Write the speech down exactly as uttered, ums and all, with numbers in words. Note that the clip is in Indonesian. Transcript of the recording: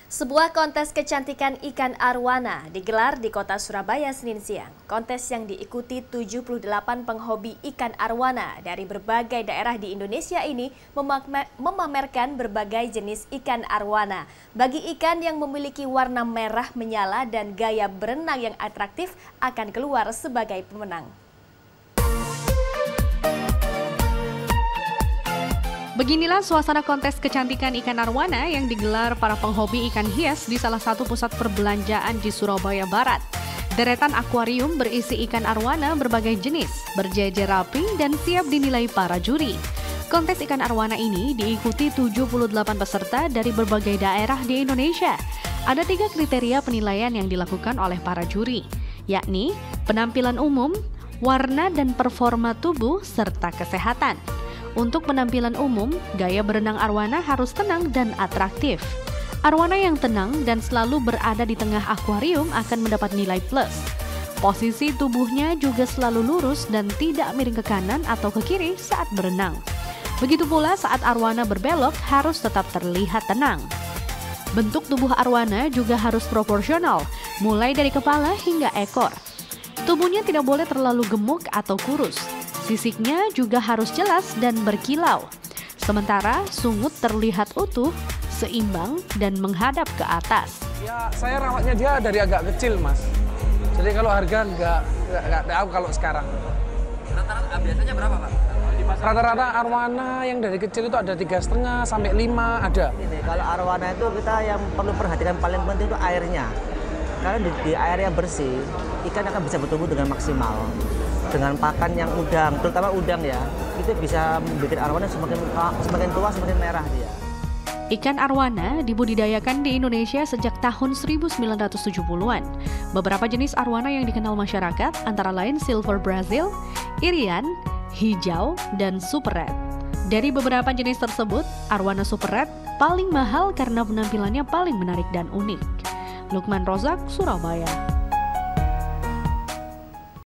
Sebuah kontes kecantikan ikan arwana digelar di kota Surabaya Senin siang. Kontes yang diikuti tujuh puluh delapan penghobi ikan arwana dari berbagai daerah di Indonesia ini memamerkan berbagai jenis ikan arwana. Bagi ikan yang memiliki warna merah menyala dan gaya berenang yang atraktif akan keluar sebagai pemenang. Beginilah suasana kontes kecantikan ikan arwana yang digelar para penghobi ikan hias di salah satu pusat perbelanjaan di Surabaya Barat. Deretan akuarium berisi ikan arwana berbagai jenis, berjejer rapi dan siap dinilai para juri. Kontes ikan arwana ini diikuti tujuh puluh delapan peserta dari berbagai daerah di Indonesia. Ada tiga kriteria penilaian yang dilakukan oleh para juri, yakni penampilan umum, warna dan performa tubuh, serta kesehatan. Untuk penampilan umum, gaya berenang arwana harus tenang dan atraktif. Arwana yang tenang dan selalu berada di tengah akuarium akan mendapat nilai plus. Posisi tubuhnya juga selalu lurus dan tidak miring ke kanan atau ke kiri saat berenang. Begitu pula saat arwana berbelok harus tetap terlihat tenang. Bentuk tubuh arwana juga harus proporsional, mulai dari kepala hingga ekor. Tubuhnya tidak boleh terlalu gemuk atau kurus. Sisiknya juga harus jelas dan berkilau. Sementara sungut terlihat utuh, seimbang, dan menghadap ke atas. Ya, saya rawatnya dia dari agak kecil, Mas. Jadi kalau harga nggak, nggak, nggak tahu kalau sekarang. Rata-rata biasanya berapa, Pak? Rata-rata arwana yang dari kecil itu ada tiga setengah sampai lima ada. Ini kalau arwana itu kita yang perlu perhatikan paling penting itu airnya. Karena di, di air yang bersih, ikan akan bisa bertumbuh dengan maksimal. Dengan pakan yang udang, terutama udang ya, itu bisa membuat arwana semakin semakin tua semakin merah dia. Ikan arwana dibudidayakan di Indonesia sejak tahun seribu sembilan ratus tujuh puluhan. Beberapa jenis arwana yang dikenal masyarakat antara lain silver Brazil, irian, hijau, dan super red. Dari beberapa jenis tersebut, arwana super red paling mahal karena penampilannya paling menarik dan unik. Lukman Rozak, Surabaya.